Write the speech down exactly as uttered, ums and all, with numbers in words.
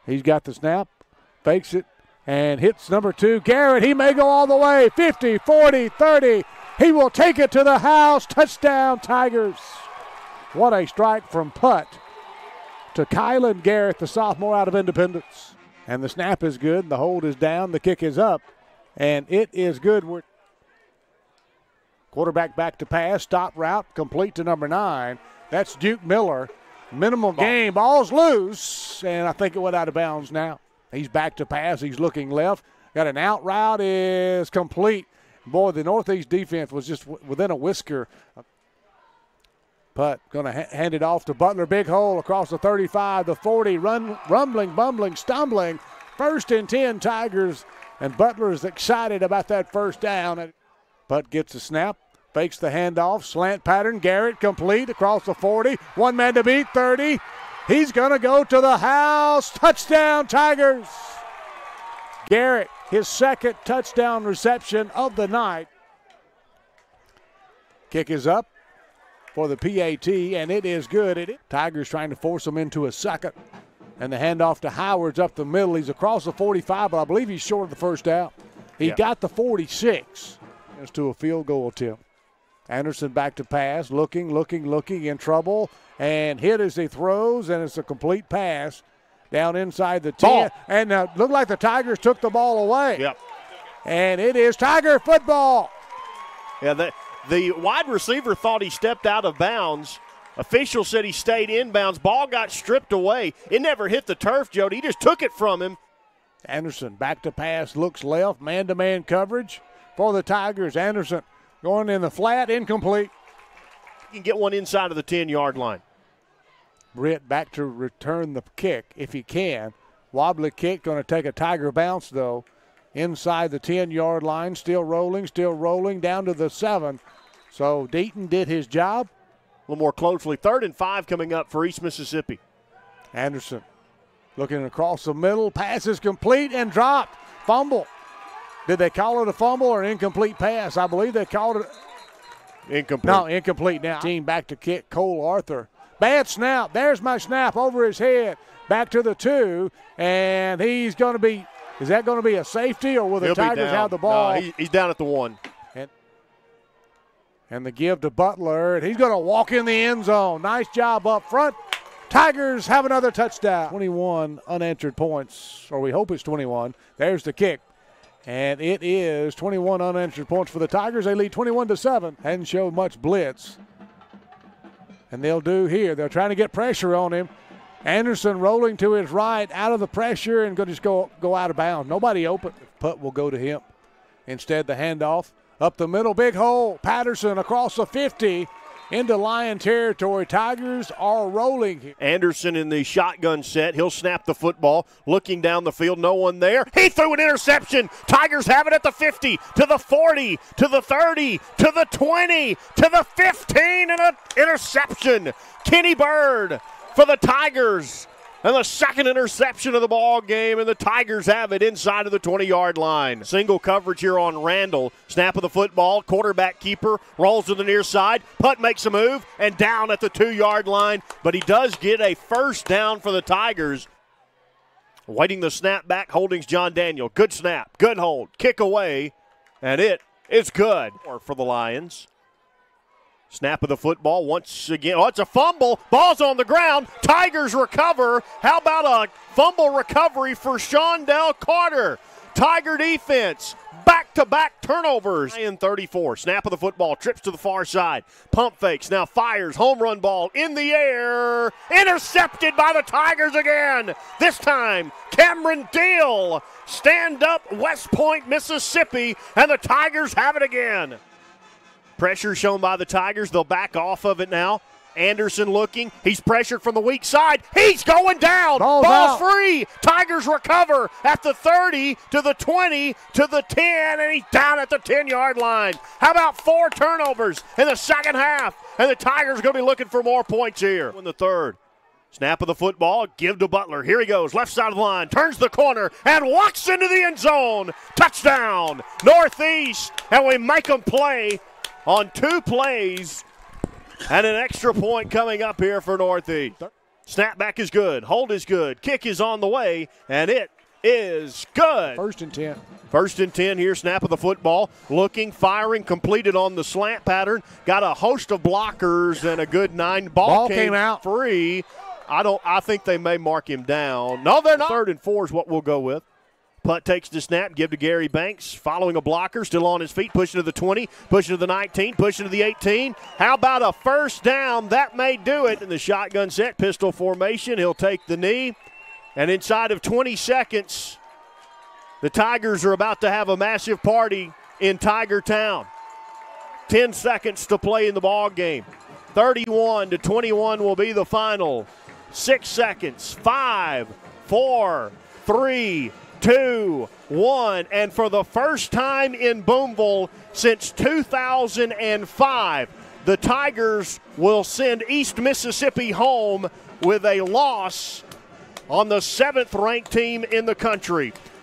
He's got the snap, fakes it, and hits number two. Garrett, he may go all the way. fifty, forty, thirty. He will take it to the house. Touchdown, Tigers. What a strike from Putt to Kylan Garrett, the sophomore out of Independence. And the snap is good. The hold is down. The kick is up. And it is good. We're quarterback back to pass. Stop route. Complete to number nine. That's Duke Miller. Minimum game. Ball's loose. And I think it went out of bounds now. He's back to pass. He's looking left. Got an out route. Is complete. Boy, the Northeast defense was just w- within a whisker. Putt going to ha- hand it off to Butler. Big hole across the thirty-five, the forty. Run, rumbling, bumbling, stumbling. First and ten, Tigers. And Butler is excited about that first down. Putt gets the snap. Fakes the handoff. Slant pattern. Garrett complete across the forty. One man to beat. thirty. He's going to go to the house. Touchdown, Tigers. Garrett, his second touchdown reception of the night. Kick is up for the P A T, and it is good. It, Tigers trying to force them into a second. And the handoff to Howard's up the middle. He's across the forty-five, but I believe he's short of the first down. He yep. got the forty-six. It's to a field goal attempt. Anderson back to pass, looking, looking, looking, in trouble, and hit as he throws, and it's a complete pass down inside the ten. Ball. And uh, looked like the Tigers took the ball away. Yep. And it is Tiger football. Yeah, the, the wide receiver thought he stepped out of bounds. Official said he stayed inbounds. Ball got stripped away. It never hit the turf, Jody. He just took it from him. Anderson back to pass, looks left, man-to-man coverage for the Tigers. Anderson going in the flat, incomplete. You can get one inside of the ten-yard line. Britt back to return the kick if he can. Wobbly kick, going to take a Tiger bounce, though. Inside the ten-yard line, still rolling, still rolling, down to the seven. So Deaton did his job. A little more closely. Third and five coming up for East Mississippi. Anderson looking across the middle. Pass is complete and dropped. Fumble. Did they call it a fumble or an incomplete pass? I believe they called it. Incomplete. No, incomplete now. Team back to kick. Cole Arthur. Bad snap. There's my snap over his head. Back to the two. And he's going to be, is that going to be a safety or will the He'll Tigers have the ball? No, he, he's down at the one. And, and the give to Butler. And he's going to walk in the end zone. Nice job up front. Tigers have another touchdown. twenty-one unanswered points, or we hope it's twenty-one. There's the kick. And it is twenty-one unanswered points for the Tigers. They lead twenty-one to seven. Hadn't showed much blitz. And they'll do here. They're trying to get pressure on him. Anderson rolling to his right, out of the pressure, and going to just go, go out of bounds. Nobody open. Putt will go to him. Instead, the handoff up the middle. Big hole. Patterson across the fifty. Into Lion territory. Tigers are rolling here. Anderson in the shotgun set. He'll snap the football. Looking down the field, no one there. He threw an interception. Tigers have it at the fifty, to the forty, to the thirty, to the twenty, to the fifteen, and an interception. Kenny Bird for the Tigers. And the second interception of the ball game, and the Tigers have it inside of the twenty-yard line. Single coverage here on Randall. Snap of the football, quarterback keeper, rolls to the near side. Putt makes a move, and down at the two-yard line. But he does get a first down for the Tigers. Waiting the snap back, Holdings John Daniel. Good snap, good hold, kick away, and it is good for the Lions. Snap of the football once again. Oh, it's a fumble. Ball's on the ground. Tigers recover. How about a fumble recovery for Shondell Carter? Tiger defense. Back-to-back turnovers. In thirty-four. Snap of the football. Trips to the far side. Pump fakes. Now fires. Home run ball in the air. Intercepted by the Tigers again. This time, Cameron Deal. Stand up West Point, Mississippi. And the Tigers have it again. Pressure shown by the Tigers. They'll back off of it now. Anderson looking. He's pressured from the weak side. He's going down. Ball's, Ball's out. free. Tigers recover at the thirty, to the twenty, to the ten, and he's down at the ten-yard line. How about four turnovers in the second half? And the Tigers are going to be looking for more points here in the third. Snap of the football. Give to Butler. Here he goes. Left side of the line. Turns the corner and walks into the end zone. Touchdown. Northeast. And we make them play on two plays, and an extra point coming up here for Northeast. Snap back is good. Hold is good. Kick is on the way, and it is good. First and ten. First and ten here, snap of the football. Looking, firing, completed on the slant pattern. Got a host of blockers and a good nine. Ball, Ball came, came out. free. I don't. I think they may mark him down. No, they're not. Third and four is what we'll go with. Putt takes the snap, give to Gary Banks, following a blocker, still on his feet, pushing to the twenty, pushing to the nineteen, pushing to the eighteen. How about a first down? That may do it. In the shotgun set, pistol formation, he'll take the knee. And inside of twenty seconds, the Tigers are about to have a massive party in Tiger Town. ten seconds to play in the ball game. thirty-one to twenty-one will be the final. Six seconds. Five, four, three, two, one. And for the first time in Boonville since two thousand five, the Tigers will send East Mississippi home with a loss on the seventh ranked team in the country.